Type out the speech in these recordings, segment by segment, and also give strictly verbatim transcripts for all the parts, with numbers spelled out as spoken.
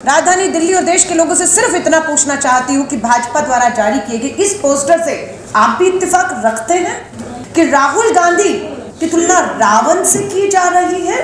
राजधानी दिल्ली और देश के लोगों से सिर्फ इतना पूछना चाहती हूँ कि भाजपा द्वारा जारी किए गए इस पोस्टर से आप भी इत्तेफाक रखते हैं कि राहुल गांधी की तुलना रावण से की जा रही है?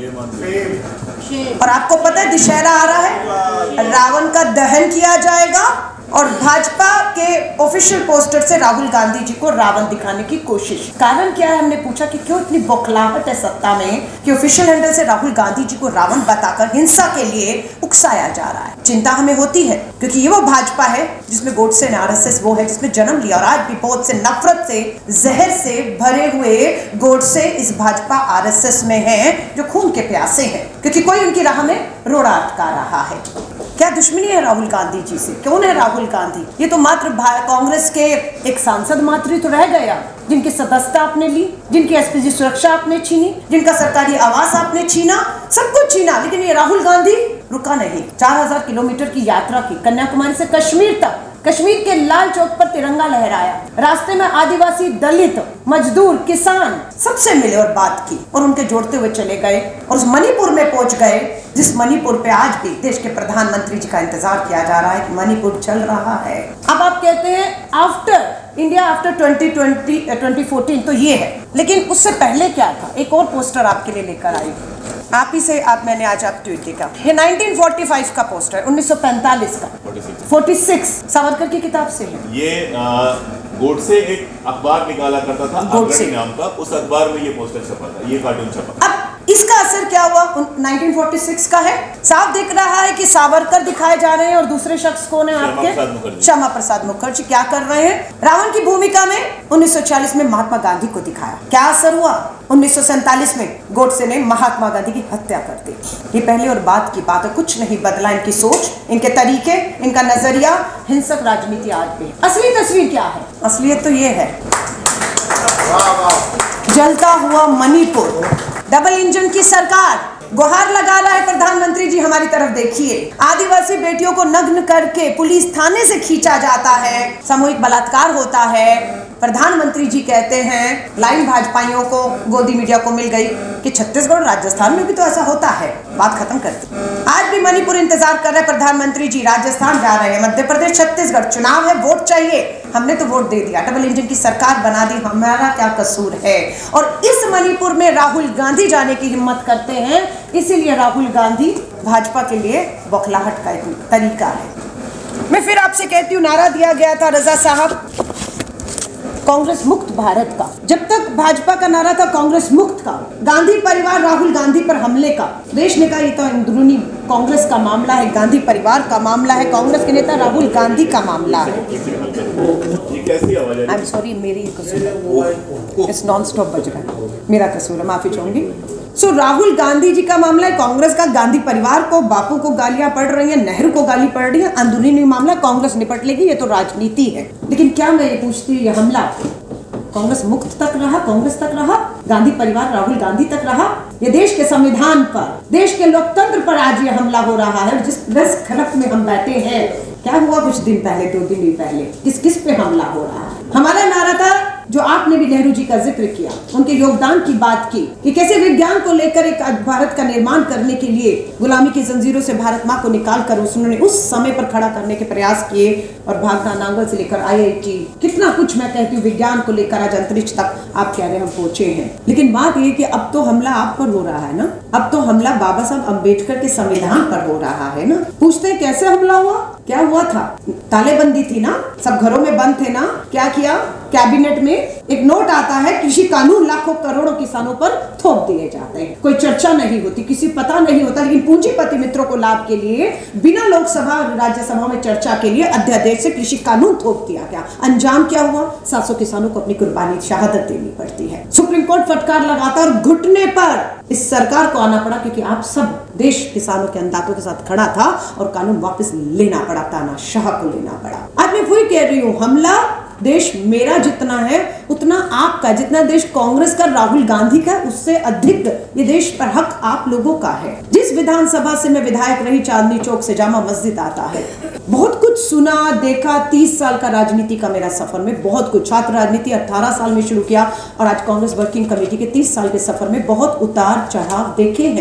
और आपको पता है दशहरा आ रहा है, रावण का दहन किया जाएगा और भाजपा के ऑफिशियल पोस्टर से राहुल गांधी जी को रावण दिखाने की कोशिश। कारण क्या है? हमने पूछा कि क्यों इतनी बौखलाहट है सत्ता में कि ऑफिशियल हैंडल से राहुल गांधी जी को रावण बताकर हिंसा के लिए उकसाया जा रहा है। चिंता हमें होती है क्योंकि ये वो भाजपा है जिसमें गोडसे ने आरएसएस वो है जिसमें जन्म लिया और आज भी बहुत से नफरत से जहर से भरे हुए गोडसे इस भाजपा आरएसएस में हैं जो खून के प्यासे हैं क्योंकि कोई उनकी राह में रोड़ा अटका रहा है। क्या दुश्मनी है राहुल गांधी जी से? कौन है राहुल गांधी? ये तो मात्र कांग्रेस के एक सांसद मात्र तो रह गया जिनकी सदस्यता आपने ली, जिनकी एसपीजी सुरक्षा आपने छीनी, जिनका सरकारी आवास आपने छीना, सब कुछ छीना, लेकिन ये राहुल गांधी रुका नहीं। चार हजार किलोमीटर की यात्रा की, कन्याकुमारी से कश्मीर तक, कश्मीर के लाल चौक पर तिरंगा लहराया, रास्ते में आदिवासी, दलित, मजदूर, किसान सबसे मिले और बात की और उनके जोड़ते हुए चले गए और उस मणिपुर में पहुंच गए जिस मणिपुर पे आज भी देश के प्रधानमंत्री जी का इंतजार किया जा रहा है कि मणिपुर चल रहा है। अब आप कहते हैं after India after twenty twenty twenty fourteen, तो ये है, लेकिन उससे पहले क्या था? एक और पोस्टर आपके लिए लेकर आई, आप ही से आप मैंने आज आप ट्वीट किया। ये नाइनटीन फोर्टी फाइव का पोस्टर, उन्नीस सौ पैंतालीस का, छियालीस सावरकर की किताब से है। ये गोडसे एक अखबार निकाला करता था अग्रणी नाम का, उस अखबार में ये पोस्टर छपा था, ये कार्टून छपा। अब इसका असर क्या हुआ? नाइनटीन फोर्टी सिक्स का है, साफ दिख रहा है कि सावरकर दिखाए जा रहे हैं और दूसरे शख्स कौन है आपके? श्यामा प्रसाद मुखर्जी। क्या कर रहे हैं? रावण की भूमिका में उन्नीस सौ छियालीस में महात्मा गांधी को दिखाया। क्या असर हुआ? उन्नीस सौ सैंतालीस में गोडसे ने महात्मा गांधी की हत्या कर दी। ये पहले और बाद की बात है, कुछ नहीं बदला इनकी सोच, इनके तरीके, इनका नजरिया। हिंसक राजनीति आज भी। असली तस्वीर क्या है? असलियत तो ये है, जलता हुआ मणिपुर, डबल इंजन की सरकार, गुहार लगा रहा है प्रधानमंत्री जी हमारी तरफ देखिए। आदिवासी बेटियों को नग्न करके पुलिस थाने से खींचा जाता है, सामूहिक बलात्कार होता है। प्रधानमंत्री जी कहते हैं, लाइन भाजपाइयों को, गोदी मीडिया को मिल गई कि छत्तीसगढ़ और राजस्थान में भी तो ऐसा होता है। बात खत्म करते। आज भी मणिपुर इंतजार कर रहे हैं प्रधानमंत्री जी, राजस्थान जा रहे हैं, मध्य प्रदेश, छत्तीसगढ़, चुनाव है, वोट चाहिए, हमने तो वोट दे दिया, डबल इंजन की सरकार बना दी, हमारा क्या कसूर है? और इस मणिपुर में राहुल गांधी जाने की हिम्मत करते हैं, इसीलिए राहुल गांधी भाजपा के लिए बौखलाहट का एक तरीका है। मैं फिर आपसे कहती हूँ, नारा दिया गया था रजा साहब कांग्रेस मुक्त भारत का। जब तक भाजपा का नारा था कांग्रेस मुक्त का, गांधी परिवार राहुल गांधी पर हमले का, देश ने कहा ये तो अंदरूनी कांग्रेस का मामला है, गांधी परिवार का मामला है, कांग्रेस के नेता राहुल गांधी का मामला है। आई एम सॉरी, मेरी कसूर है, इस नॉन स्टॉप बज रहा है, मेरा कसूर है, माफी चाहूंगी। सो so, राहुल गांधी जी का मामला है, कांग्रेस का, गांधी परिवार को, बापू को गालियां पड़ रही हैं, नेहरू को गाली पड़ रही है, अंदरूनी मामला कांग्रेस निपट लेगी, ये तो राजनीति है। लेकिन क्या मैं ये पूछती हूँ, ये हमला कांग्रेस मुक्त तक रहा, कांग्रेस तक रहा, गांधी परिवार राहुल गांधी तक रहा? ये देश के संविधान पर, देश के लोकतंत्र पर आज ये हमला हो रहा है। जिस प्रेस क्लब में हम बैठे हैं, क्या हुआ कुछ दिन पहले, दो दिन पहले, किस किस पे हमला हो रहा है? हमारा नारा था, जो आपने भी नेहरू जी का जिक्र किया, उनके योगदान की बात की कि कैसे विज्ञान को लेकर एक भारत का निर्माण करने के लिए गुलामी की जंजीरों से भारत माँ को निकाल कर उन्होंने उस समय पर खड़ा करने के प्रयास किए और भागना नांगल से लेकर आई आई टी, कितना कुछ मैं कहती हूँ विज्ञान को लेकर आज अंतरिक्ष तक आप कह रहे हम पहुंचे हैं। लेकिन बात ये कि अब तो हमला आप पर हो रहा है ना, अब तो हमला बाबा साहब अम्बेडकर के संविधान पर हो रहा है ना। पूछते हैं कैसे हमला हुआ? क्या हुआ था? तालेबंदी थी ना, सब घरों में बंद थे ना। क्या किया? कैबिनेट में एक नोट आता है, कृषि कानून लाखों करोड़ों किसानों पर थोप दिए जाते हैं, कोई चर्चा नहीं होती, किसी पता नहीं होता, लेकिन पूंजीपति मित्रों को लाभ के लिए बिना लोकसभा राज्यसभा में चर्चा के लिए अध्यादेश से कृषि कानून थोप दिया गया। अंजाम क्या हुआ? सात सौ किसानों को अपनी कुर्बानी शहादत देनी पड़ती है। सुप्रीम कोर्ट फटकार लगाता और घुटने पर इस सरकार को आना पड़ा क्योंकि आप सब देश किसानों के अन्नदाताओं के साथ खड़ा था और कानून वापस लेना पड़ा, तानाशाह को लेना पड़ा। आज मैं वही कह रही हूँ, हमला देश मेरा जितना है उतना आपका, जितना देश कांग्रेस का, राहुल गांधी का, उससे अधिक ये देश पर हक आप लोगों का है। जिस विधानसभा से मैं विधायक रही, चांदनी चौक से जामा मस्जिद आता है, बहुत कुछ सुना देखा। तीस साल का राजनीति का मेरा सफर में बहुत कुछ, छात्र राजनीति अठारह साल में शुरू किया और आज कांग्रेस वर्किंग कमेटी के तीस साल के सफर में बहुत उतार चढ़ाव देखे हैं।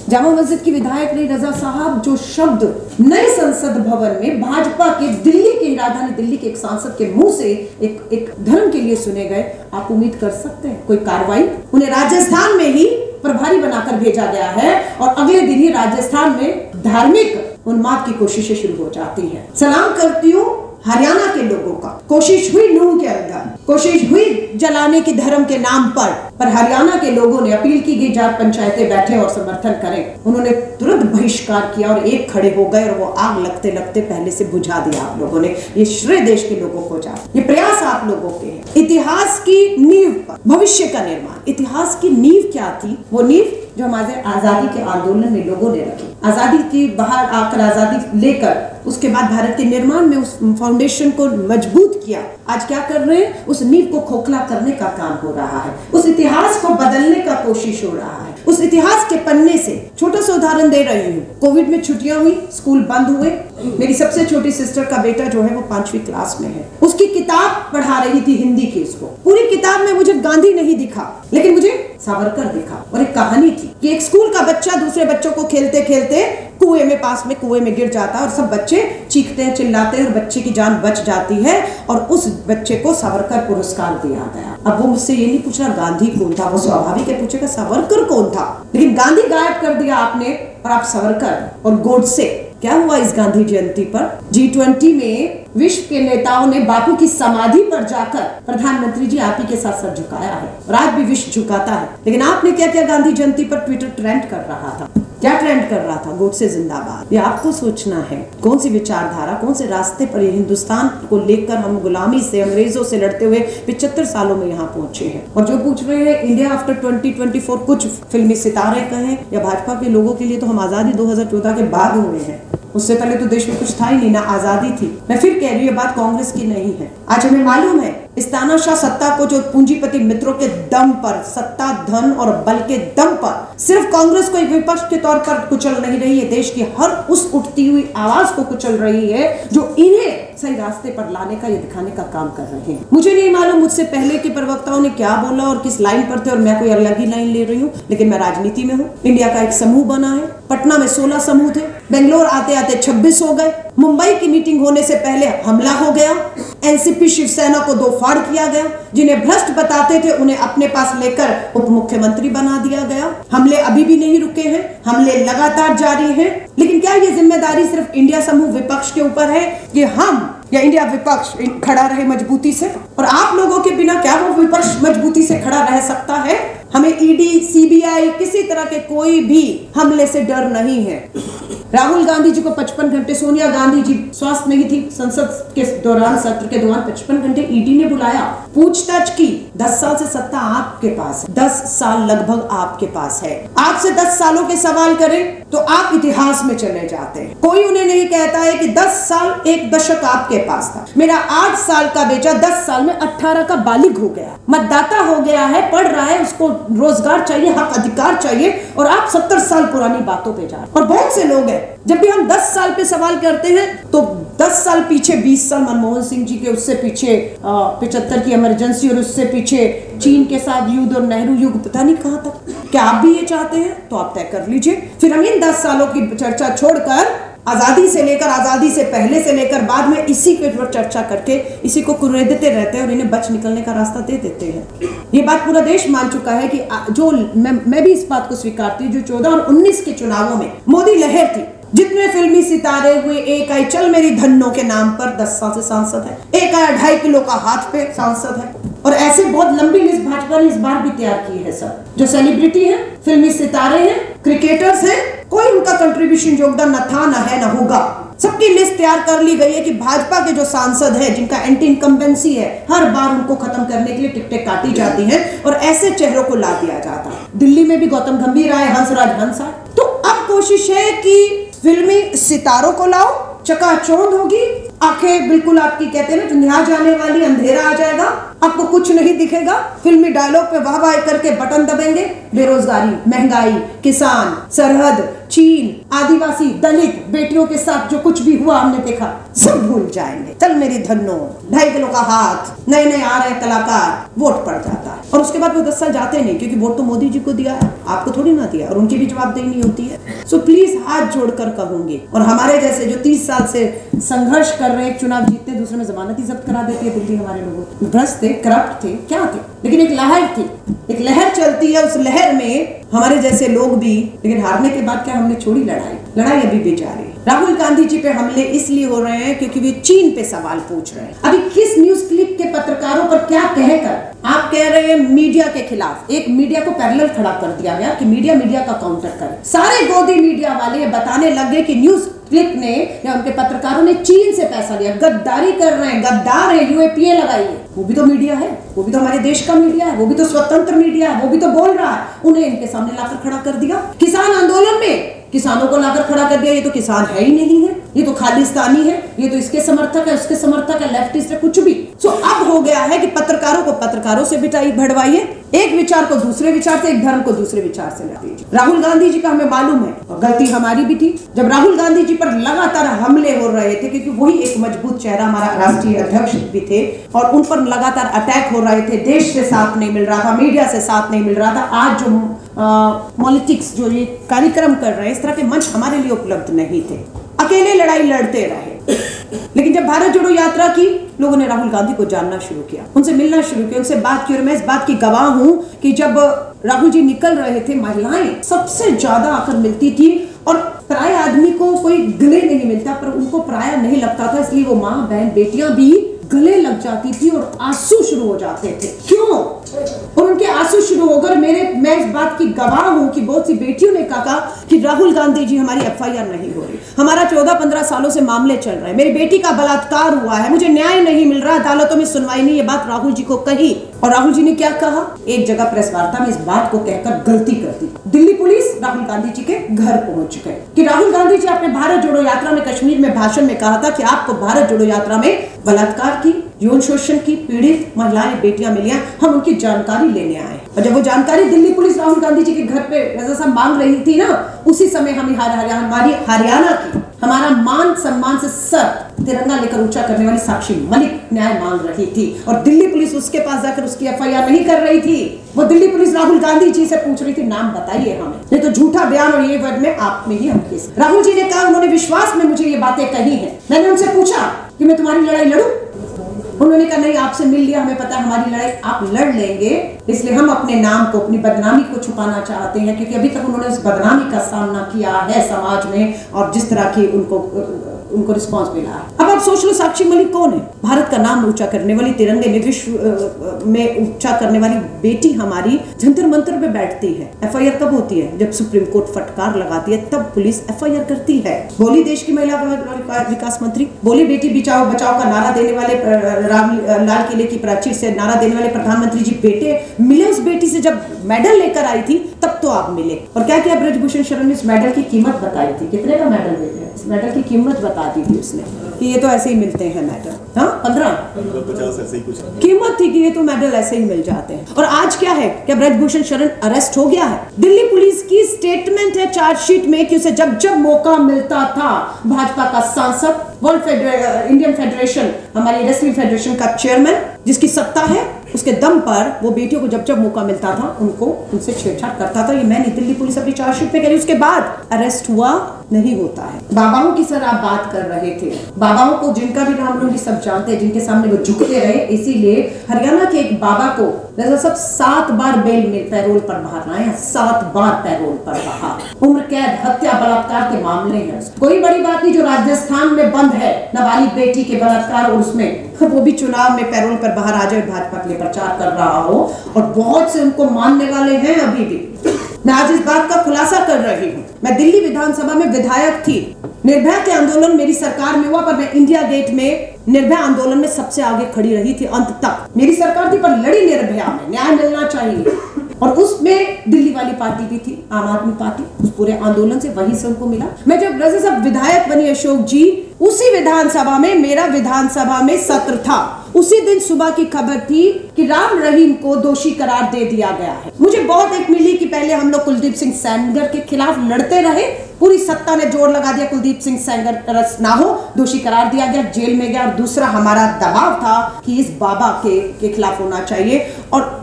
जामा मस्जिद की विधायक रही रजा साहब, जो शब्द नए संसद भवन में भाजपा के दिल्ली की राजधानी दिल्ली के एक सांसद के मुंह से एक एक धर्म के लिए सुने गए, आप उम्मीद कर सकते हैं कोई कार्रवाई? उन्हें राजस्थान में ही प्रभारी बनाकर भेजा गया है और अगले दिन ही राजस्थान में धार्मिक उन्माद की कोशिशें शुरू हो जाती हैं। सलाम करती हूँ हरियाणा के लोगों का, कोशिश हुई नूह के अंदर, कोशिश हुई जलाने की धर्म के नाम पर, पर हरियाणा के लोगों ने अपील की गई जाट पंचायतें बैठे और समर्थन करें, उन्होंने तुरंत बहिष्कार किया और एक खड़े हो गए और वो आग लगते लगते पहले से बुझा दिया आप लोगों ने। ये श्रेय देश के लोगों को जा, ये प्रयास आप लोगों के हैं। इतिहास की नींव पर भविष्य का निर्माण, इतिहास की नींव क्या थी? वो नींव जो हमारे आजादी के आंदोलन में लोगों ने रखी, आजादी की बाहर आकर आजादी लेकर उसके बाद भारत के निर्माण में उस फाउंडेशन को मजबूत किया। आज क्या कर रहे हैं? उस नींव को खोखला करने का काम हो रहा है, उस इतिहास को बदलने का कोशिश हो रहा है। उस इतिहास के पन्ने से छोटा सा उदाहरण दे रही हूँ। कोविड में छुट्टियां हुई, स्कूल बंद हुए, मेरी सबसे छोटी सिस्टर का बेटा जो है वो पांचवी क्लास में है, उसकी किताब पढ़ा रही थी हिंदी की, उसको पूरी किताब में मुझे गांधी नहीं दिखा लेकिन मुझे सावरकर दिखा। और एक कहानी थी कि एक स्कूल का बच्चा दूसरे बच्चों को खेलते खेलते कुएं में, पास में कुएं में गिर जाता है और सब बच्चे चीखते हैं, चिल्लाते हैं और बच्चे की जान बच जाती है और उस बच्चे को सावरकर पुरस्कार दिया गया। अब वो मुझसे ये नहीं पूछ रहा गांधी कौन था, वो स्वाभाविक है पूछेगा सावरकर कौन था, लेकिन गांधी गायब कर दिया आपने और आप सावरकर और गोडसे। क्या हुआ इस गांधी जयंती पर? जी ट्वेंटी में विश्व के नेताओं ने बापू की समाधि पर जाकर प्रधानमंत्री जी आप ही के साथ सर झुकाया है और आज भी विश्व झुकाता है, लेकिन आपने क्या किया? गांधी जयंती पर ट्विटर ट्रेंड कर रहा था। क्या ट्रेंड कर रहा था? गोडसे जिंदाबाद। ये आपको सोचना है कौन सी विचारधारा, कौन से रास्ते पर ये हिंदुस्तान को लेकर हम गुलामी से, अंग्रेजों से लड़ते हुए पिछहत्तर सालों में यहाँ पहुंचे हैं। और जो पूछ रहे हैं India after twenty twenty four, कुछ फिल्मी सितारे कहें या भाजपा के लोगों के लिए तो हम आजादी दो हजार चौदह के बाद हुए हैं, उससे पहले तो देश में कुछ था ही नहीं, ना आजादी थी। मैं फिर कह रही हूँ ये बात कांग्रेस की नहीं है। आज हमें मालूम है इस तानाशाह सत्ता को जो पूंजीपति मित्रों के दम पर, सत्ता, धन और बल के दम पर सिर्फ कांग्रेस को एक विपक्ष के तौर पर कुचल नहीं रही है, देश की हर उस उठती हुई आवाज को कुचल रही है जो इन्हें सही रास्ते पर लाने का, ये दिखाने का काम कर रहे हैं। मुझे नहीं मालूम मुझसे पहले के प्रवक्ताओं ने क्या बोला और किस लाइन पर थे और मैं कोई अलग ही लाइन ले रही हूँ, लेकिन मैं राजनीति में हूँ। इंडिया का एक समूह बना है, पटना में सोलह समूह थे, बेंगलोर आते आते छब्बीस हो गए, मुंबई की मीटिंग होने से पहले हमला हो गया, एनसीपी शिवसेना को दो फाड़ किया गया, जिन्हें भ्रष्ट बताते थे उन्हें अपने पास लेकर उप मुख्यमंत्री बना दिया गया। हमले अभी भी नहीं रुके हैं, हमले लगातार जारी हैं। लेकिन क्या ये जिम्मेदारी सिर्फ इंडिया समूह विपक्ष के ऊपर है कि हम या इंडिया विपक्ष खड़ा रहे मजबूती से? और आप लोगों के बिना क्या वो विपक्ष मजबूती से खड़ा रह सकता है? हमें ईडी, सीबीआई, किसी तरह के कोई भी हमले से डर नहीं है। राहुल गांधी जी को पचपन घंटे, सोनिया गांधी जी स्वस्थ नहीं थी, संसद के दौरान, सत्र के दौरान पचपन घंटे ईडी ने बुलाया, पूछताछ की। दस साल से सत्ता आपके पास है, दस साल लगभग आपके पास है। आपसे दस सालों के सवाल करें तो आप इतिहास में चले जाते हैं। कोई उन्हें नहीं कहता है कि दस साल, एक दशक आपके पास था। मेरा आठ साल का बेटा दस साल में अठारह का बालिग हो गया, मतदाता हो गया है, पढ़ रहा है, उसको रोजगार चाहिए, हक अधिकार चाहिए, और आप सत्तर साल पुरानी बातों पे जा रहे हैं। और बहुत से लोग हैं, जब भी हम दस साल पे सवाल करते हैं तो दस साल पीछे, बीस साल मनमोहन सिंह जी के, उससे पीछे पिछहत्तर की इमरजेंसी, और उससे पीछे चीन के साथ युद्ध और नेहरू युग, पता नहीं कहां तक। क्या आप भी ये चाहते हैं? तो आप तय कर लीजिए। फिर हम इन दस सालों की चर्चा छोड़कर आजादी से लेकर, आजादी से पहले से लेकर बाद में इसी के ऊपर चर्चा करके इसी को कुरेदते रहते हैं और इन्हें बच निकलने का रास्ता दे देते हैं। ये बात पूरा देश मान चुका है कि जो मैं, मैं भी इस बात को स्वीकारती हूँ, जो चौदह और उन्नीस के चुनावों में मोदी लहर थी, जितने फिल्मी सितारे हुए, एक आई चल मेरी धन्नो के नाम पर दस साल से सांसद है, एक आया ढाई किलो का हाथ पे सांसद है, और ऐसे बहुत लंबी लिस्ट भाजपा ने इस बार भी तैयार की है। सब जो सेलिब्रिटी हैं, फिल्मी सितारे हैं, क्रिकेटर्स हैं, कोई उनका कंट्रीब्यूशन, योगदान न था, न है, न होगा। सबकी लिस्ट तैयार कर ली गई है कि भाजपा के जो सांसद हैं, जिनका एंटी इनकम्बेंसी है, हर बार उनको खत्म करने के लिए टिकटें काटी जाती हैं और ऐसे चेहरों को ला दिया जाता है। दिल्ली में भी गौतम गंभीर आए, हंसराज हंस आए। तो अब कोशिश है कि फिल्मी सितारों को लाओ, चकाचौंध होगी, आंखें बिल्कुल आपकी कहते हैं ना धुंधिया जाने वाली, अंधेरा आ जाएगा, आपको कुछ नहीं दिखेगा। फिल्मी डायलॉग पे वाह वाह करके बटन दबेंगे। बेरोजगारी, महंगाई, किसान, सरहद, चीन, आदिवासी, दलित बेटियों के साथ जो कुछ भी हुआ हमने देखा, सब भूल जाएंगे। चल मेरी धन्नो, ढाई किलो का हाथ, नए नए आ रहे कलाकार, वोट पड़ जाता है। और उसके बाद वो दस साल जाते नहीं, क्योंकि वोट तो मोदी जी को दिया है, आपको थोड़ी ना दिया, और उनकी भी जवाबदेही नहीं होती है। सो प्लीज हाथ जोड़कर कहूंगी, और हमारे जैसे जो तीस साल से संघर्ष कर रहे हैं, चुनाव जीतते दूसरे में जमानत ही जब्त करा देती है दिल्ली। हमारे लोग भ्रष्ट थे, करप्ट थे, क्या थे, लेकिन एक लहर थी, एक लहर चलती है, उस लहर में हमारे जैसे लोग भी, लेकिन हारने के बाद क्या हमने छोड़ी लड़ाई, लड़ाई अभी भी जारी है। राहुल गांधी जी पे हमले इसलिए हो रहे हैं क्योंकि वे चीन पे सवाल पूछ रहे हैं। अभी किस न्यूज क्लिप के पत्रकारों पर क्या कहकर आप कह रहे हैं मीडिया के खिलाफ, एक मीडिया को पैरेलल खड़ा कर दिया गया कि मीडिया मीडिया का काउंटर करे। सारे गोदी मीडिया वाले ये बताने लगे कि न्यूज क्लिप ने या उनके पत्रकारों ने चीन से पैसा लिया, गद्दारी कर रहे हैं, गद्दार है, यूएपीए लगाई है। वो भी तो मीडिया है, वो भी तो हमारे देश का मीडिया है, वो भी तो स्वतंत्र मीडिया है, वो भी तो बोल रहा है। उन्हें इनके सामने लाकर खड़ा कर दिया। किसान आंदोलन में किसानों को लाकर खड़ा कर दिया, ये तो किसान है ही नहीं है, ये तो खालिस्तानी है, ये तो इसके समर्थक है, उसके समर्थक है, लेफ्टिस्ट है, कुछ भी। सो अब हो गया है कि पत्रकारों को पत्रकारों से बिठाई भड़वाइए, एक विचार को दूसरे विचार से, एक धर्म को दूसरे विचार से ला दीजिए। राहुल गांधी जी का हमें मालूम है, और गलती हमारी भी थी, जब राहुल गांधी जी पर लगातार हमले हो रहे थे, क्योंकि वही एक मजबूत चेहरा हमारा राष्ट्रीय अध्यक्ष भी थे, और उन पर लगातार अटैक हो रहे थे, देश से साथ नहीं मिल रहा था, मीडिया से साथ नहीं मिल रहा था। आज जो पॉलिटिक्स जो ये कार्यक्रम कर रहे हैं, इस तरह के मंच हमारे लिए उपलब्ध नहीं थे, अकेले लड़ाई लड़ते रहे। लेकिन जब भारत जोड़ो यात्रा की, लोगों ने राहुल गांधी को जानना शुरू किया, उनसे मिलना शुरू किया, उनसे बात की, और मैं इस बात की गवाह हूं कि जब राहुल जी निकल रहे थे, महिलाएं सबसे ज्यादा आकर मिलती थी, और प्राय आदमी को कोई गले नहीं मिलता, पर उनको प्राय नहीं लगता था, इसलिए वो माँ बहन बेटियां भी गले लग जाती थी और आंसू शुरू हो जाते थे। क्यों? और उनके आंसू शुरू होकर मेरे मैं इस बात की गवाह हूं कि बहुत सी बेटियों ने कहा कि राहुल गांधी जी हमारी एफ आई आर नहीं हो रही, हमारा चौदह पंद्रह सालों से मामले चल रहे हैं, मेरी बेटी का बलात्कार हुआ है, मुझे न्याय नहीं मिल रहा, अदालतों में सुनवाई नहीं। ये बात राहुल जी को कही, और राहुल जी ने क्या कहा, एक जगह प्रेस वार्ता में इस बात को कहकर गलती कर दी। दिल्ली पुलिस राहुल गांधी जी के घर पहुंच गए कि राहुल गांधी जी आपने भारत जोड़ो यात्रा में कश्मीर में भाषण में कहा था कि आपको भारत जोड़ो यात्रा में बलात्कार की, यौन शोषण की पीड़ित महिलाएं बेटियां मिली हैं, हम उनकी जानकारी लेने आए। और जब वो जानकारी दिल्ली पुलिस राहुल गांधी जी के घर पे रजा साहब मांग रही थी ना, उसी समय हमें हमारी हरियाणा की, हमारा मान सम्मान से सर तिरंगा लेकर ऊंचा करने वाली साक्षी मलिक न्याय मांग रही थी, और दिल्ली पुलिस उसके पास जाकर उसकी एफ आई आर नहीं कर रही थी। वो दिल्ली पुलिस राहुल गांधी जी से पूछ रही थी, नाम बताइए हमें, नहीं तो झूठा बयान और ये वर्ड में आप में ही हम केस। राहुल जी ने कहा, उन्होंने विश्वास में मुझे ये बातें कही है। मैंने उनसे पूछा कि मैं तुम्हारी लड़ाई लड़ूं, उन्होंने कहा नहीं, आपसे मिल लिया, हमें पता है हमारी लड़ाई आप लड़ लेंगे, इसलिए हम अपने नाम को, अपनी बदनामी को छुपाना चाहते हैं, क्योंकि अभी तक उन्होंने उस बदनामी का सामना किया है समाज में, और जिस तरह की उनको उनको रिस्पांस मिला है। अब आप सोच लो, साक्षी मलिक कौन है? भारत का नाम ऊंचा करने वाली, तिरंगे में विश्व में ऊंचा करने वाली बेटी हमारी जंतर मंतर पे बैठती है। एफ आई आर कब होती है? जब सुप्रीम कोर्ट फटकार लगाती है, तब पुलिस एफ आई आर करती है। बोली देश की महिला विकास मंत्री, बोली बेटी बचाओ बचाओ का नारा देने वाले, राम लाल किले की प्राचीर से नारा देने वाले प्रधानमंत्री जी बेटे मिले उस बेटी से, जब मेडल लेकर आई थी तब तो आप मिले। और क्या किया ब्रजभूषण शरण ने? इस मेडल की कीमत बताई थी, कितने का मेडल देते हैं, इस मेडल की कीमत बता दी थी उसने कि ये तो ऐसे ही मिलते हैं मेडल, हाँ पंद्रह पचास ऐसे ही कुछ कीमत थी कि ये तो मेडल ऐसे ही मिल जाते हैं। और आज क्या है, क्या ब्रजभूषण शरण अरेस्ट हो गया है? दिल्ली पुलिस की स्टेटमेंट है चार्जशीट में कि उसे जब जब मौका मिलता था, भाजपा का सांसद, वर्ल्ड फेडरे, इंडियन फेडरेशन, हमारी रेसलिंग फेडरेशन का चेयरमैन जिसकी सत्ता है, उसके दम पर वो बेटियों को जब जब मौका मिलता था उनको उनसे छेड़छाड़ करता था। ये मैंने दिल्ली पुलिस अपनी चार्जशीट पे कह रही, उसके बाद अरेस्ट हुआ नहीं होता है। बाबाओं की सर आप बात कर रहे थे, बाबाओं को जिनका भी नाम लूंगी सब जानते हैं, जिनके सामने वो झुकते रहे, इसीलिए हरियाणा के एक बाबा को सब सात बार बेल में पैरोल पर बाहर आए, सात बार पैरोल पर बाहर, उम्र कैद, हत्या, बलात्कार के मामले हैं। कोई बड़ी बात नहीं जो राजस्थान में बंद है, नाबालिग बेटी के बलात्कार, और उसमें वो भी चुनाव में पैरोल पर बाहर आ जाए, भाजपा के लिए प्रचार कर रहा हो, और बहुत से उनको मानने वाले हैं अभी भी। मैं आज इस बात का खुलासा कर रही हूँ, मैं दिल्ली विधानसभा में विधायक थी, निर्भया के आंदोलन मेरी सरकार में हुआ, पर मैं इंडिया गेट में निर्भया आंदोलन में सबसे आगे खड़ी रही थी, अंत तक मेरी सरकार थी, पर लड़ी निर्भया में, न्याय मिलना चाहिए, और उसमें दिल्ली वाली पार्टी भी थी, आम आदमी पार्टी, उस पूरे आंदोलन से वहीं से उनको मिला। मैं जब रजा साहब विधायक बनी अशोक जी, उसी विधानसभा में मेरा विधानसभा में सत्र था, उसी दिन सुबह की खबर थी कि राम रहीम को दोषी करार दे दिया गया है। मुझे बहुत एक मिली कि पहले हम लोग कुलदीप सिंह सेंगर के खिलाफ लड़ते रहे, पूरी सत्ता ने जोर लगा दिया कुलदीप सिंह सेंगर अरेस्ट ना हो, दोषी करार दिया गया, जेल में गया, और दूसरा हमारा दबाव था कि इस बाबा के, के खिलाफ होना चाहिए। और उस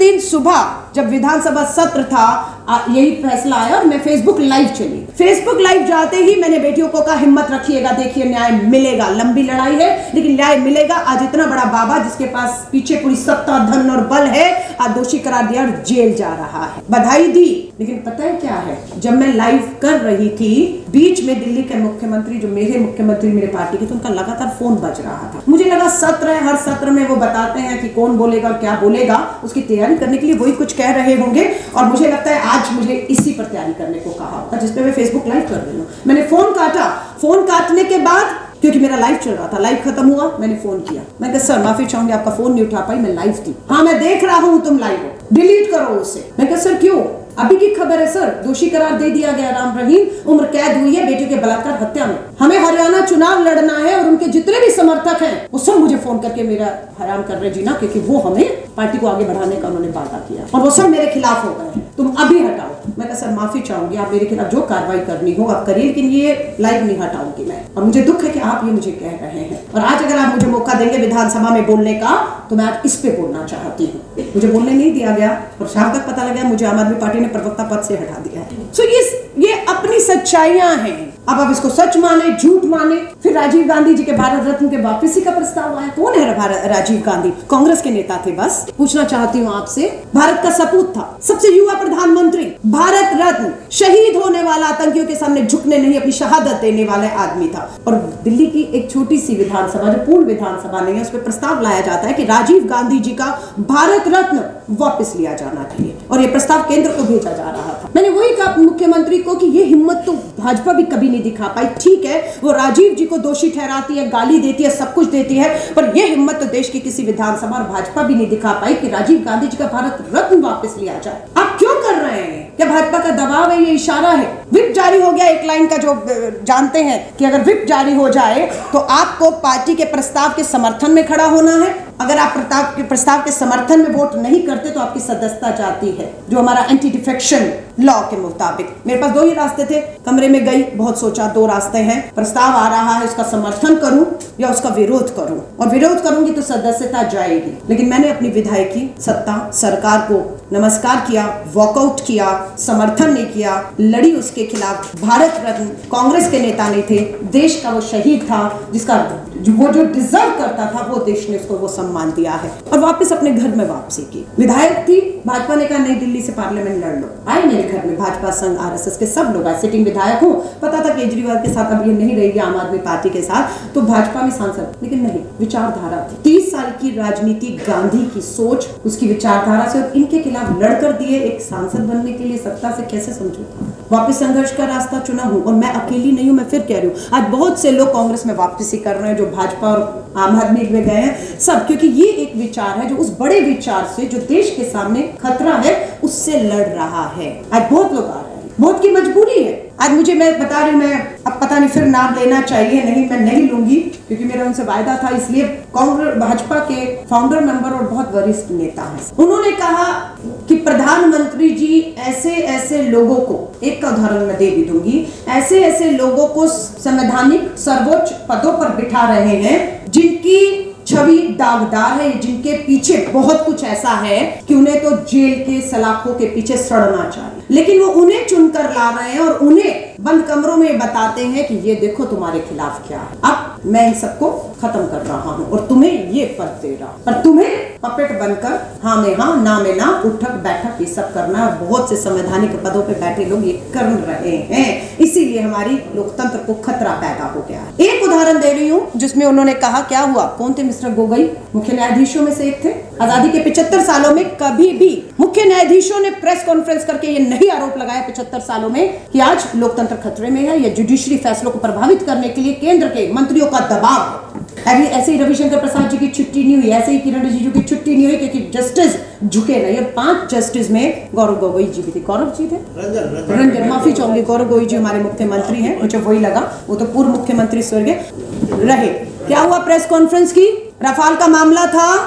दिन सुबह जब विधानसभा सत्र था यही फैसला आया और मैं फेसबुक लाइव चली। फेसबुक लाइव जाते ही मैंने बेटियों को कहा हिम्मत रखिएगा, देखिए न्याय मिलेगा, लंबी लड़ाई है लेकिन न्याय मिलेगा। आज इतना बड़ा बाबा जिसके पास पीछे पूरी सत्ता धन और बल है आज दोषी करार दिया और जेल जा रहा है, बधाई दी। लेकिन पता है क्या है, जब मैं लाइव कर रही थी बीच में दिल्ली के मुख्यमंत्री जो मेरे मुख्यमंत्री मेरे पार्टी के थे उनका लगातार फोन बज रहा था। मुझे लगा सत्र है, हर सत्र में वो बताते हैं कि कौन बोलेगा और क्या बोलेगा, उसकी तैयारी करने के लिए वही कुछ कह रहे होंगे और मुझे लगता है आज मुझे इसी पर तैयारी करने को कहा होगा जिसपे मैं फेसबुक लाइव कर रही हूँ। मैंने फोन काटा, फोन काटने के बाद क्योंकि मेरा लाइव चल रहा था, लाइव खत्म हुआ, मैंने फोन किया, मैं कहा सर माफी चाहूंगी आपका फोन नहीं उठा पाई, मैं लाइव थी। हाँ मैं देख रहा हूँ तुम लाइव हो, डिलीट करो उसे। मैं कहा सर क्यों? अभी की खबर है सर, दोषी करार दे दिया गया राम रहीम, उम्र कैद हुई है बेटियों के बलात्कार हत्या में। हमें हरियाणा चुनाव लड़ना है और उनके जितने भी समर्थक हैं वो सब मुझे फोन करके मेरा हराम कर रहे जीना, क्योंकि वो हमें पार्टी को आगे बढ़ाने का उन्होंने वादा किया और वो सब मेरे खिलाफ हो गए हैं, तुम अभी हटाओ। मैं कहा सर माफी चाहूंगी, आप मेरे खिलाफ जो कार्रवाई करनी हो आप करिए, लेकिन ये लाइव नहीं हटाऊंगी मैं। और मुझे दुख है कि आप ये मुझे कह रहे हैं और आज अगर आप मुझे मौका देंगे विधानसभा में बोलने का तो मैं आज इस पे बोलना चाहती हूँ। मुझे बोलने नहीं दिया गया और शाम तक पता लगा मुझे आम आदमी पार्टी ने प्रवक्ता पद से हटा दिया है। सो ये ये अपनी सच्चाइयां हैं। अब आप इसको सच माने झूठ माने। फिर राजीव गांधी जी के भारत रत्न के वापसी का प्रस्ताव आया। कौन है राजीव गांधी? कांग्रेस के नेता थे। बस पूछना चाहती हूँ आपसे, भारत का सपूत था, सबसे युवा प्रधानमंत्री, भारत रत्न, शहीद होने वाला, आतंकियों के सामने झुकने नहीं अपनी शहादत देने वाला आदमी था। और दिल्ली की एक छोटी सी विधानसभा जो पूर्ण विधानसभा नहीं है उस पर प्रस्ताव लाया जाता है कि राजीव गांधी जी का भारत रत्न वापस लिया जाना चाहिए और यह प्रस्ताव केंद्र को भेजा जा रहा था। मैंने वही कहा मुख्यमंत्री को कि ये हिम्मत तो भाजपा भी कभी नहीं दिखा पाई। ठीक है वो राजीव जी को दोषी ठहराती है, गाली देती है, सब कुछ देती है, पर यह हिम्मत तो देश की किसी विधानसभा और भाजपा भी नहीं दिखा पाई कि राजीव गांधी जी का भारत रत्न वापस लिया जाए। आप क्यों कर रहे हैं? क्या भाजपा का दबाव है? ये इशारा है। विप जारी हो गया एक लाइन का जो जानते हैं कि अगर विप जारी हो जाए तो आपको पार्टी के प्रस्ताव के समर्थन में खड़ा होना है। अगर आप प्रस्ताव के प्रस्ताव के समर्थन में वोट नहीं करते तो आपकी सदस्यता जाती है, जो हमारा एंटी डिफेक्शन लॉ के मुताबिक। मेरे पास दो ही रास्ते थे, कमरे में गई, बहुत सोचा, दो रास्ते हैं, प्रस्ताव आ रहा है उसका समर्थन करूं या उसका विरोध करूं, और विरोध करूंगी तो सदस्यता जाएगी। लेकिन मैंने अपनी विधायकी सत्ता सरकार को नमस्कार किया, वॉकआउट किया, समर्थन नहीं किया, लड़ी उसके खिलाफ। भारत रत्न कांग्रेस के नेता नहीं थे, देश का वो शहीद था जिसका वो जो डिजर्व करता था वो देश ने उसको वो सम्मान दिया है और वापस अपने घर में वापसी की। विधायक थी, भाजपा ने कहा नई दिल्ली से पार्लियामेंट लड़ लो। आए मेरे घर में भाजपा संघ आरएसएस के सब लोग आए, सिटिंग विधायक हूँ, पता था केजरीवाल के साथ अब ये नहीं रहेगी आम आदमी पार्टी के साथ तो भाजपा में सांसद, लेकिन नहीं, विचारधारा थी। तीस साल की राजनीति, गांधी की सोच, उसकी विचारधारा से और इनके खिलाफ लड़कर दिए एक सांसद बनने के लिए सत्ता से कैसे समझौता? वापस संघर्ष का रास्ता चुना हूं और मैं अकेली नहीं हूं। मैं फिर कह रही हूं आज बहुत से लोग कांग्रेस में वापसी कर रहे हैं जो भाजपा और आम आदमी में गए हैं सब, क्योंकि ये एक विचार है जो उस बड़े विचार से जो देश के सामने खतरा है उससे लड़ रहा है। आज बहुत लोग आ रहे हैं, बहुत की मजबूरी है। आज मुझे, मैं बता रही हूँ, मैं अब पता नहीं फिर नाम लेना चाहिए नहीं, मैं नहीं लूंगी क्योंकि मेरा उनसे वायदा था, इसलिए कांग्रेस भाजपा के फाउंडर मेंबर और बहुत वरिष्ठ नेता हैं, उन्होंने कहा कि प्रधानमंत्री जी ऐसे ऐसे लोगों को, एक का उदाहरण मैं दे भी दूंगी, ऐसे ऐसे लोगों को संवैधानिक सर्वोच्च पदों पर बिठा रहे हैं जिनकी छवि दागदार है, जिनके पीछे बहुत कुछ ऐसा है कि उन्हें तो जेल के सलाखों के पीछे सड़ना चाहिए, लेकिन वो उन्हें चुनकर ला रहे हैं और उन्हें बंद कमरों में बताते हैं कि ये देखो तुम्हारे खिलाफ क्या है। अब मैं इन सबको खत्म कर रहा हूं और तुम्हें ये पद दे रहा हूं, पर तुम्हें पपेट बनकर हाँ में हाँ ना में ना, उठक बैठक ये सब करना है। बहुत से संवैधानिक पदों पे बैठे लोग ये कर रहे हैं, इसीलिए हमारी लोकतंत्र को खतरा पैदा हो गया है। एक उदाहरण दे रही हूँ जिसमें उन्होंने कहा, क्या हुआ, कौन थे? मिस्टर गोगोई मुख्य न्यायाधीशों में से एक थे। आजादी के पिछहत्तर सालों में कभी भी मुख्य न्यायाधीशों ने प्रेस कॉन्फ्रेंस करके ये नहीं आरोप लगाया पिछहत्तर सालों में कि आज लोकतंत्र खतरे में है या जुडिशरी फैसलों को प्रभावित करने के लिए केंद्र के मंत्रियों का दबाव है। अभी ऐसे ही रविशंकर प्रसाद जी की छुट्टी नहीं हुई, ऐसे ही किरण रिजिजू की छुट्टी नहीं हुई क्योंकि जस्टिस झुके नहीं। पांच जस्टिस में गौरव गोगोई जी भी थे, गौरव जी थे, रंजन रंजन माफी चाहूंगी, गौरव गोगोई जी हमारे मुख्यमंत्री हैं, मुझे वही लगा, वो तो पूर्व मुख्यमंत्री स्वर्गीय रहे। क्या हुआ प्रेस कॉन्फ्रेंस की? रफाल का मामला था,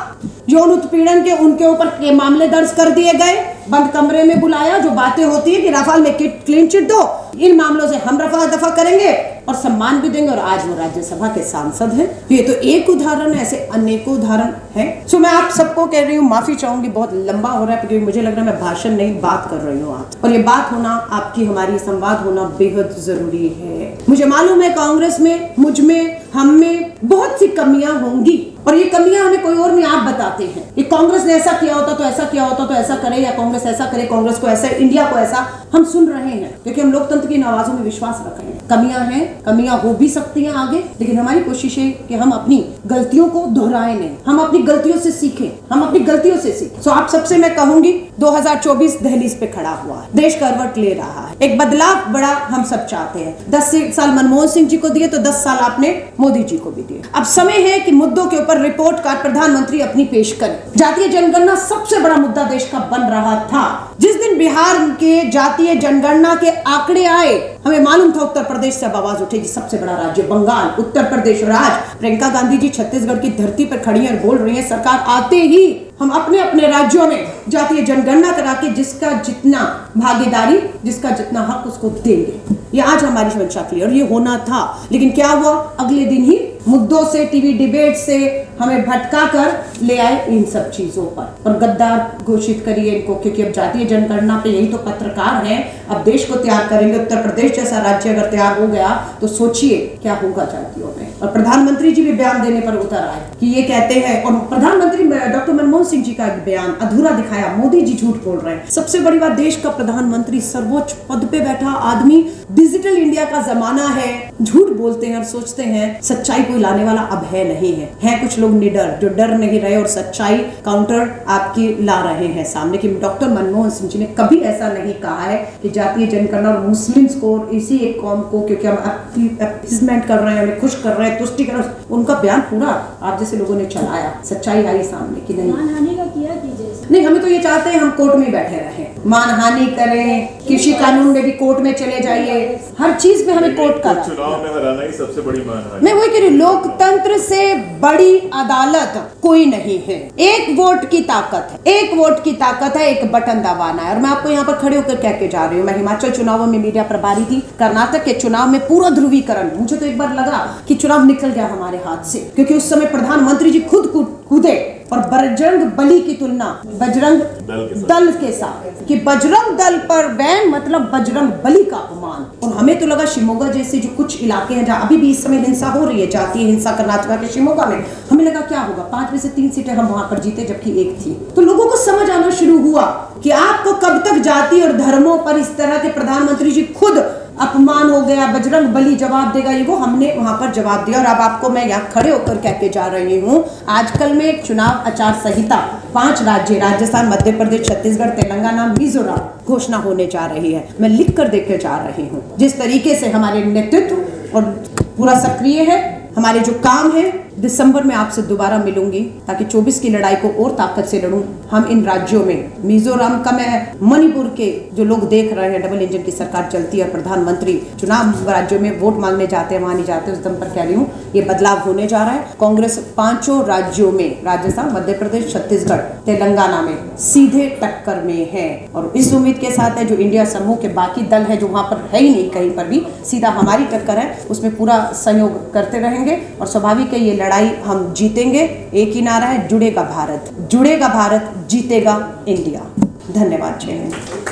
यौन उत्पीड़न के उनके ऊपर के मामले दर्ज कर दिए गए, बंद कमरे में बुलाया, जो बातें होती है कि राफेल में क्लीन चिट दो, इन मामलों से हम रफा दफा करेंगे और सम्मान भी देंगे, और आज वो राज्यसभा के सांसद हैं। ये तो एक उदाहरण है, ऐसे अनेकों उदाहरण हैं। सो मैं आप सबको कह रही हूँ, माफी चाहूंगी, बहुत लंबा हो रहा है क्योंकि मुझे लग रहा है मैं भाषण नहीं बात कर रही हूँ आप, और ये बात होना, आपकी हमारी संवाद होना बेहद जरूरी है। मुझे मालूम है कांग्रेस में, मुझ में, हम में बहुत सी कमियां होंगी, और ये कमियां हमें कोई और नहीं, आप बताते हैं। ये कांग्रेस ने ऐसा किया होता तो ऐसा किया होता तो ऐसा करे, या कांग्रेस ऐसा करे, कांग्रेस को ऐसा, इंडिया को ऐसा, हम सुन रहे हैं क्योंकि हम लोकतंत्र की आवाजों में विश्वास रख रहे हैं। कमियां हैं, कमियां हो भी सकती हैं आगे, लेकिन हमारी कोशिश है कि हम अपनी गलतियों को दोहराए नहीं, हम अपनी गलतियों से सीखें, हम अपनी गलतियों से सीखें। सो आप सबसे मैं कहूंगी, दो हज़ार चौबीस दहलीज पे खड़ा हुआ है, देश करवट ले रहा है, एक बदलाव बड़ा हम सब चाहते हैं। दस साल मनमोहन सिंह जी को दिए तो दस साल आपने मोदी जी को भी दिए। अब समय है कि मुद्दों के ऊपर रिपोर्ट कार्ड प्रधानमंत्री अपनी पेश करें। जातीय जनगणना सबसे बड़ा मुद्दा देश का बन रहा था। जिस दिन बिहार के जातीय जनगणना के आंकड़े आए, हमें मालूम था उत्तर प्रदेश से अब आवाज उठेगी, सबसे बड़ा राज्य बंगाल, उत्तर प्रदेश, और आज प्रियंका गांधी जी छत्तीसगढ़ की धरती पर खड़ी हैं और बोल रही हैं, सरकार आते ही हम अपने अपने राज्यों में जातीय जनगणना करा के जिसका जितना भागीदारी, जिसका जितना हक, उसको देंगे। ये आज हमारी मंशा थी और ये होना था, लेकिन क्या हुआ, अगले दिन ही मुद्दों से, टीवी डिबेट से हमें भटका कर ले आए इन सब चीजों पर, और गद्दार घोषित करिए इनको, क्योंकि अब जातीय जनगणना पे यही तो पत्रकार हैं, अब देश को तैयार करेंगे। उत्तर प्रदेश जैसा राज्य अगर तैयार हो गया तो सोचिए क्या होगा जातियों में। और प्रधानमंत्री जी भी बयान देने पर उतर आए कि ये कहते हैं, और प्रधानमंत्री डॉक्टर मनमोहन सिंह जी का बयान अधूरा दिखाया, मोदी जी झूठ बोल रहे हैं। सबसे बड़ी बात, देश का प्रधानमंत्री, सर्वोच्च पद पे बैठा आदमी, डिजिटल इंडिया का जमाना है, झूठ बोलते हैं और सोचते हैं सच्चाई कोई लाने वाला अब है नहीं है। है कुछ लोग निडर जो डर नहीं रहे और सच्चाई काउंटर आपकी ला रहे हैं सामने, कि डॉक्टर मनमोहन सिंह जी ने कभी ऐसा नहीं कहा है कि जातीय जनगणना और मुस्लिम्स को, इसी एक कौम को, क्योंकि हम अपीसमेंट कर रहे हैं, हमें खुश कर रहे हैं, तुष्टि कर रहे हैं, उनका बयान पूरा आप जैसे लोगों ने चलाया, सच्चाई आई सामने कि नहीं। मानहानि का किया कीजिए। नहीं, हमें तो ये चाहते हैं हम कोर्ट में बैठे रहें, मानहानि करें, कृषि कानून में भी कोर्ट में चले जाइए, हर चीज में हमें कोर्ट का, चुनाव में हराना ही सबसे बड़ी मानहानि। मैं वही कह रही हूँ, लोकतंत्र से बड़ी अदालत कोई नहीं है। एक वोट की ताकत है, एक वोट की ताकत है, एक बटन दबाना है। और मैं आपको यहाँ पर खड़े होकर कह के जा रही हूँ, मैं हिमाचल चुनावों में मीडिया प्रभारी थी, कर्नाटक के चुनाव में पूरा ध्रुवीकरण, मुझे तो एक बार लगा कि चुनाव निकल गया हमारे हाथ से, क्योंकि उस समय प्रधानमंत्री जी खुद कूदे और बजरंग बली की तुलना बजरंग दल के साथ, कि बजरंग दल पर बैन मतलब बजरंग बली का अपमान। और हमें तो लगा शिमोगा जैसे जो कुछ इलाके हैं जहाँ अभी भी इस समय हिंसा हो रही है, जातीय हिंसा कर्नाटक के शिमोगा में, हमें लगा क्या होगा, पांच में से तीन सीटें हम वहां पर जीते जबकि एक थी। तो लोगों को समझ आना शुरू हुआ कि आपको कब तक जाति और धर्मों पर इस तरह के, प्रधानमंत्री जी खुद अपमान हो गया, बजरंग बली जवाब देगा, ये वो हमने वहां पर जवाब दिया। और अब आपको मैं यहाँ खड़े होकर कह के जा रही हूँ, आजकल में चुनाव आचार संहिता पांच राज्य, राजस्थान, मध्य प्रदेश, छत्तीसगढ़, तेलंगाना, मिजोरम घोषणा होने जा रही है। मैं लिख कर देकर जा रही हूँ, जिस तरीके से हमारे नेतृत्व और पूरा सक्रिय है, हमारे जो काम है, दिसंबर में आपसे दोबारा मिलूंगी ताकि चौबीस की लड़ाई को और ताकत से लड़ूं। हम इन राज्यों में, मिजोरम का, मैं मणिपुर के जो लोग देख रहे हैं, डबल इंजन की सरकार चलती है, प्रधानमंत्री चुनाव राज्यों में वोट मांगने जाते हैं, वहां नहीं जाते, उस दम पर कह रही हूँ ये बदलाव होने जा रहा है। कांग्रेस पांचों राज्यों में, राजस्थान, मध्य प्रदेश, छत्तीसगढ़, तेलंगाना में सीधे टक्कर में है, और इस उम्मीद के साथ है जो इंडिया समूह के बाकी दल है जो वहां पर है ही नहीं कहीं पर भी, सीधा हमारी टक्कर है, उसमें पूरा सहयोग करते रहेंगे और स्वाभाविक है ये लड़ाई हम जीतेंगे। एक ही नारा है, जुड़ेगा भारत, जुड़ेगा भारत, जीतेगा इंडिया। धन्यवाद। जय हिंद।